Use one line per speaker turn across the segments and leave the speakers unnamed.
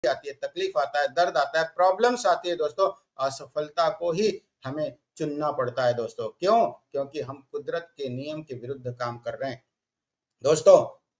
आती है, तकलीफ आता है, दर्द आता है, प्रॉब्लम्स आती है दोस्तों, असफलता को ही हमें चुनना पड़ता है दोस्तों। क्यों? क्योंकि हम कुदरत के नियम के विरुद्ध काम कर रहे हैं। दोस्तों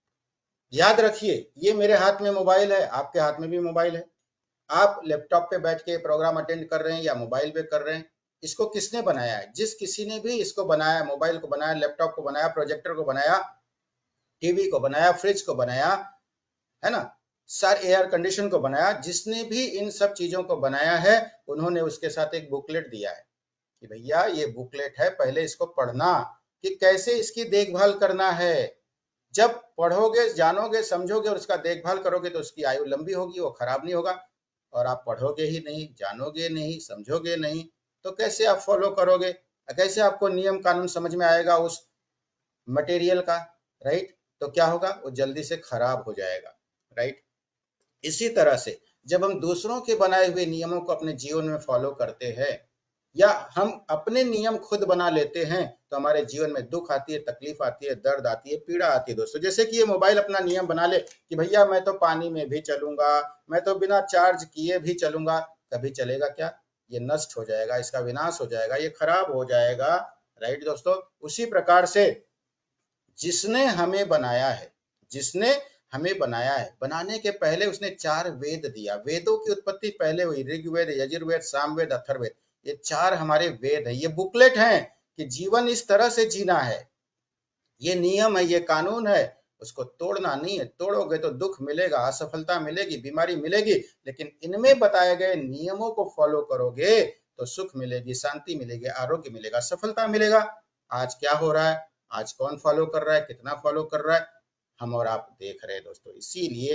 याद रखिए, ये मेरे हाथ में मोबाइल है, आपके हाथ में भी मोबाइल है। आप लैपटॉप पे बैठ के प्रोग्राम अटेंड कर रहे हैं या मोबाइल पे कर रहे हैं, इसको किसने बनाया है? जिस किसी ने भी इसको बनाया, मोबाइल को बनाया, लैपटॉप को बनाया, प्रोजेक्टर को बनाया, टीवी को बनाया, फ्रिज को बनाया, है ना, सर एयर कंडीशन को बनाया, जिसने भी इन सब चीजों को बनाया है, उन्होंने उसके साथ एक बुकलेट दिया है कि भैया ये बुकलेट है, पहले इसको पढ़ना कि कैसे इसकी देखभाल करना है। जब पढ़ोगे, जानोगे, समझोगे और उसका देखभाल करोगे तो उसकी आयु लंबी होगी, वो खराब नहीं होगा। और आप पढ़ोगे ही नहीं, जानोगे नहीं, समझोगे नहीं, तो कैसे आप फॉलो करोगे? कैसे आपको नियम कानून समझ में आएगा उस मटेरियल का? राइट? तो क्या होगा? वो जल्दी से खराब हो जाएगा। राइट? इसी तरह से जब हम दूसरों के बनाए हुए नियमों को अपने जीवन में फॉलो करते हैं या हम अपने नियम खुद बना लेते हैं, तो हमारे जीवन में दुख आती है, तकलीफ आती है, दर्द आती है, पीड़ा आती है दोस्तों। जैसे कि ये मोबाइल अपना नियम बना ले कि भैया मैं तो पानी में भी चलूंगा, मैं तो बिना चार्ज किए भी चलूंगा, कभी चलेगा क्या? ये नष्ट हो जाएगा, इसका विनाश हो जाएगा, ये खराब हो जाएगा। राइट दोस्तों? उसी प्रकार से जिसने हमें बनाया है, जिसने हमें बनाया है, बनाने के पहले उसने 4 वेद दिया। वेदों की उत्पत्ति पहले हुई, ऋग्वेद, यजुर्वेद, सामवेद, अथर्ववेद, ये 4 हमारे वेद है, ये बुकलेट हैं कि जीवन इस तरह से जीना है, ये नियम है, ये कानून है, उसको तोड़ना नहीं है। तोड़ोगे तो दुख मिलेगा, असफलता मिलेगी, बीमारी मिलेगी, लेकिन इनमें बताए गए नियमों को फॉलो करोगे तो सुख मिलेगी, शांति मिलेगी, आरोग्य मिलेगा, सफलता मिलेगा। आज क्या हो रहा है? आज कौन फॉलो कर रहा है, कितना फॉलो कर रहा है? हम और आप देख रहे हैं दोस्तों। इसीलिए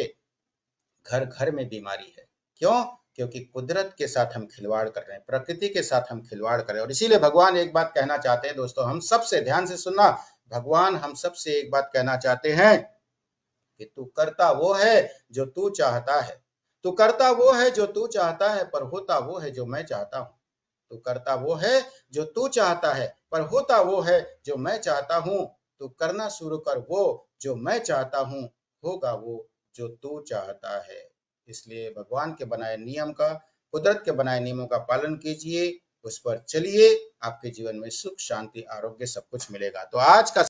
घर घर में बीमारी है। क्यों? क्योंकि कुदरत के साथ हम खिलवाड़ कर रहे हैं, प्रकृति के साथ हम खिलवाड़ कर रहे हैं। और इसीलिए भगवान एक बात कहना चाहते हैं दोस्तों, हम सबसे ध्यान से सुनना, भगवान हम सबसे एक बात कहना चाहते हैं कि तू करता वो है जो तू चाहता है, तू करता वो है जो तू चाहता है, पर होता वो है जो मैं चाहता हूँ। तू करता वो है जो तू चाहता है, पर होता वो है जो मैं चाहता हूँ। तू करना शुरू कर वो जो मैं चाहता हूँ, होगा वो जो तू चाहता है। इसलिए भगवान के बनाए नियम का, कुदरत के बनाए नियमों का पालन कीजिए, उस पर चलिए, आपके जीवन में सुख, शांति, आरोग्य सब कुछ मिलेगा। तो आज का